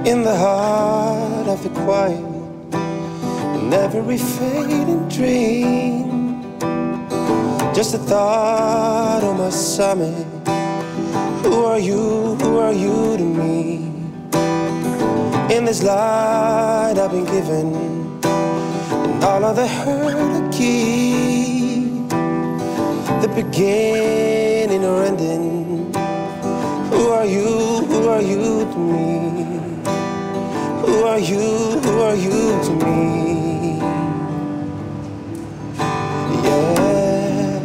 in the heart of the quiet, in every fading dream. Just a thought on my summit. Who are you to me? In this light I've been given, and all of the hurt I keep, the beginning or ending. Who are you to me? Who are you to me? Yeah.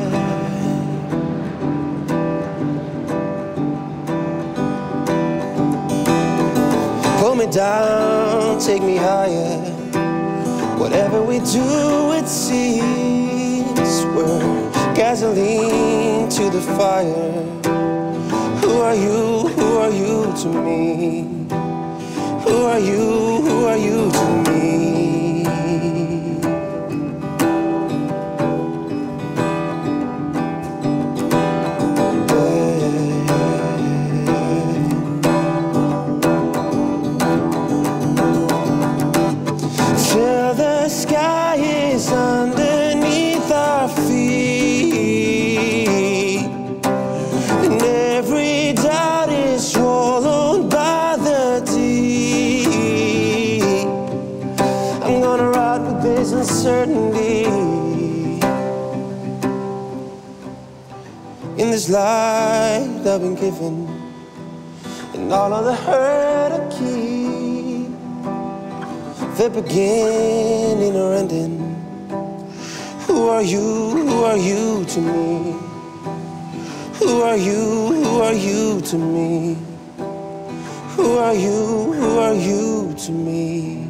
Pull me down, take me higher. Whatever we do, it seems we're gasoline to the fire. Who are you to me? Who are you to me? Feel the sky is underneath our feet, and every doubt is swallowed by the deep. I'm gonna ride with this uncertainty. In this light I've been given, and all of the hurt I keep, the beginning or ending. Who are you to me? Who are you to me? Who are you to me?